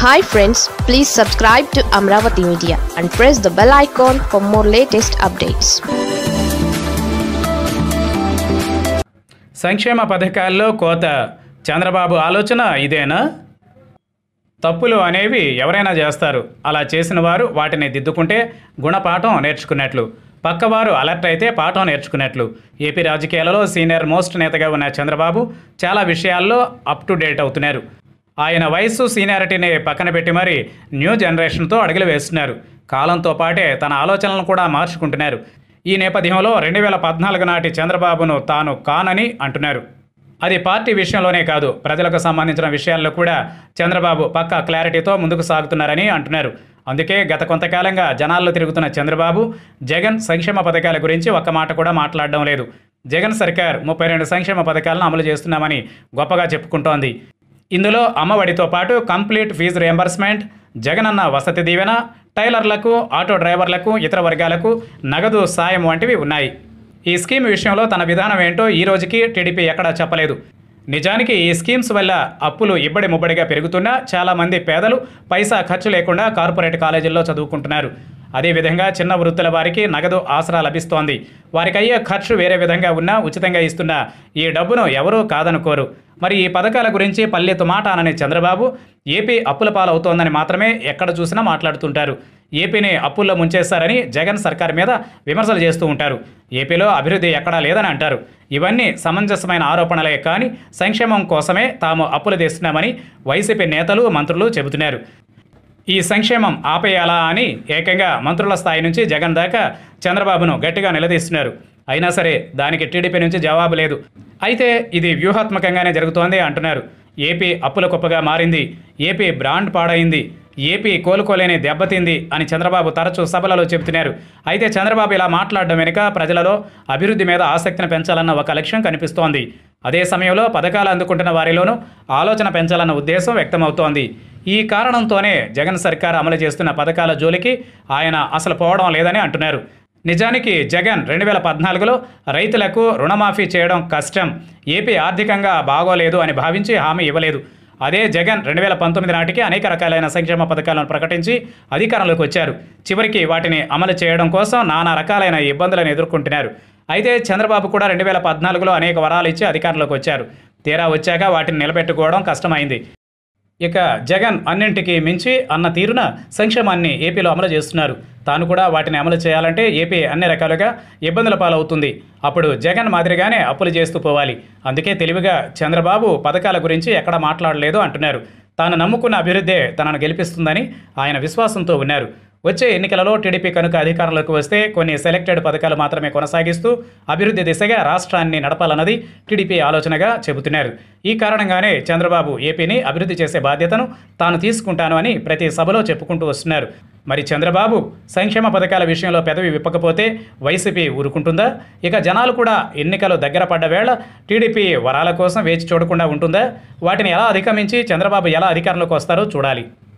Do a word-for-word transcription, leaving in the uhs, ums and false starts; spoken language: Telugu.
Hi friends, please subscribe to Amaravathi Media and press the bell icon for more latest updates. సంక్షేమ పథకాల్లో కోత చంద్రబాబు ఆలోచన ఇదేనా? తప్పులు అనేవి ఎవరైనా చేస్తారు. అలా చేసిన వారు వాటిని దిద్దుకుంటే గుణపాఠం నేర్చుకున్నట్లు, పక్కవారు అలర్ట్ అయితే పాఠం నేర్చుకున్నట్లు. ఏపీ రాజకీయాలలో సీనియర్ మోస్ట్ నేతగా ఉన్న చంద్రబాబు చాలా విషయాల్లో అప్ టు డేట్ అవుతున్నారు. ఆయన వయస్సు సీనియారిటీని పక్కన పెట్టి మరీ న్యూ జనరేషన్తో అడుగులు వేస్తున్నారు. కాలంతో పాటే తన ఆలోచనలను కూడా మార్చుకుంటున్నారు. ఈ నేపథ్యంలో రెండు వేల పద్నాలుగు నాటి చంద్రబాబును తాను కానని అంటున్నారు. అది పార్టీ విషయంలోనే కాదు, ప్రజలకు సంబంధించిన విషయాల్లో కూడా చంద్రబాబు పక్కా క్లారిటీతో ముందుకు సాగుతున్నారని అంటున్నారు. అందుకే గత కొంతకాలంగా జనాల్లో తిరుగుతున్న చంద్రబాబు జగన్ సంక్షేమ పథకాల గురించి ఒక్క మాట కూడా మాట్లాడడం లేదు. జగన్ సర్కార్ ముప్పై రెండు సంక్షేమ పథకాలను అమలు చేస్తున్నామని గొప్పగా చెప్పుకుంటోంది. ఇందులో అమ్మఒడితో పాటు complete fee reimbursement, Jagananna Vasathi Deevena, టైలర్లకు, auto డ్రైవర్లకు, ఇతర వర్గాలకు నగదు సాయం వంటివి ఉన్నాయి. ఈ స్కీమ్ విషయంలో తన విధానం ఏంటో ఈ రోజుకి టీడీపీ ఎక్కడా చెప్పలేదు. నిజానికి ఈ స్కీమ్స్ వల్ల అప్పులు ఇబ్బడి ముబ్బడిగా పెరుగుతున్నా చాలామంది పేదలు పైసా ఖర్చు లేకుండా కార్పొరేట్ కాలేజీల్లో చదువుకుంటున్నారు. అదేవిధంగా చిన్న వృత్తుల వారికి నగదు ఆసరా లభిస్తోంది. వారికి అయ్యే ఖర్చు వేరే విధంగా ఉన్నా ఉచితంగా ఇస్తున్న ఈ డబ్బును ఎవరూ కాదనుకోరు. మరి ఈ పథకాల గురించి పల్లెత్తు మాట అనని చంద్రబాబు ఏపీ అప్పుల పాలవుతోందని మాత్రమే ఎక్కడ చూసినా మాట్లాడుతుంటారు. ఏపీని అప్పుల్లో ముంచేస్తారని జగన్ సర్కార్ మీద విమర్శలు చేస్తూ ఉంటారు. ఏపీలో అభివృద్ధి ఎక్కడా లేదని అంటారు. ఇవన్నీ సమంజసమైన ఆరోపణలే కానీ సంక్షేమం కోసమే తాము అప్పులు తెస్తున్నామని వైసీపీ నేతలు, మంత్రులు చెబుతున్నారు. ఈ సంక్షేమం ఆపేయాలా అని ఏకంగా మంత్రుల స్థాయి నుంచి జగన్ దాకా చంద్రబాబును గట్టిగా నిలదీస్తున్నారు. అయినా సరే దానికి టీడీపీ నుంచి జవాబు లేదు. అయితే ఇది వ్యూహాత్మకంగానే జరుగుతోంది అంటున్నారు. ఏపీ అప్పుల కుప్పగా మారింది, ఏపీ బ్రాండ్ పాడైంది, ఏపీ కోలుకోలేని దెబ్బతింది అని చంద్రబాబు తరచూ సభలలో చెబుతున్నారు. అయితే చంద్రబాబు ఇలా మాట్లాడడం వెనుక ప్రజలలో అభివృద్ధి మీద ఆసక్తిని పెంచాలన్న ఒక లక్ష్యం కనిపిస్తోంది. అదే సమయంలో పథకాలు అందుకుంటున్న వారిలోనూ ఆలోచన పెంచాలన్న ఉద్దేశం వ్యక్తమవుతోంది. ఈ కారణంతోనే జగన్ సర్కార్ అమలు చేస్తున్న పథకాల జోలికి ఆయన అసలు పోవడం లేదని అంటున్నారు. నిజానికి జగన్ రెండు వేల పద్నాలుగులో రైతులకు రుణమాఫీ చేయడం కష్టం, ఏపీ ఆర్థికంగా బాగోలేదు అని భావించి హామీ ఇవ్వలేదు. అదే జగన్ రెండు వేల పంతొమ్మిది నాటికి అనేక రకాలైన సంక్షేమ పథకాలను ప్రకటించి అధికారంలోకి వచ్చారు. చివరికి వాటిని అమలు చేయడం కోసం నానా రకాలైన ఇబ్బందులను ఎదుర్కొంటున్నారు. అయితే చంద్రబాబు కూడా రెండు వేల పద్నాలుగులో అనేక వరాలు ఇచ్చి అధికారంలోకి వచ్చారు. తీరా వచ్చాక వాటిని నిలబెట్టుకోవడం కష్టమైంది. ఇక జగన్ అన్నింటికీ మించి అన్న తీరున సంక్షేమాన్ని ఏపీలో అమలు చేస్తున్నారు. తాను కూడా వాటిని అమలు చేయాలంటే ఏపీ అన్ని రకాలుగా ఇబ్బందుల పాలవుతుంది. అప్పుడు జగన్ మాదిరిగానే అప్పులు చేస్తూ పోవాలి. అందుకే తెలివిగా చంద్రబాబు పథకాల గురించి ఎక్కడ మాట్లాడలేదు అంటున్నారు. తాను నమ్ముకున్న అభివృద్ధే తనను గెలిపిస్తుందని ఆయన విశ్వాసంతో ఉన్నారు. వచ్చే ఎన్నికలలో టీడీపీ కనుక అధికారంలోకి వస్తే కొన్ని సెలెక్టెడ్ పథకాలు మాత్రమే కొనసాగిస్తూ అభివృద్ధి దిశగా రాష్ట్రాన్ని నడపాలన్నది టీడీపీ ఆలోచనగా చెబుతున్నారు. ఈ కారణంగానే చంద్రబాబు ఏపీని అభివృద్ధి చేసే బాధ్యతను తాను తీసుకుంటాను అని ప్రతి సభలో చెప్పుకుంటూ వస్తున్నారు. మరి చంద్రబాబు సంక్షేమ పథకాల విషయంలో పెదవి విప్పకపోతే వైసీపీ ఊరుకుంటుందా? ఇక జనాలు కూడా ఎన్నికలు దగ్గర పడ్డ వేళ టీడీపీ వరాల కోసం వేచి చూడకుండా ఉంటుందా? వాటిని ఎలా అధిగమించి చంద్రబాబు ఎలా అధికారంలోకి వస్తారో చూడాలి.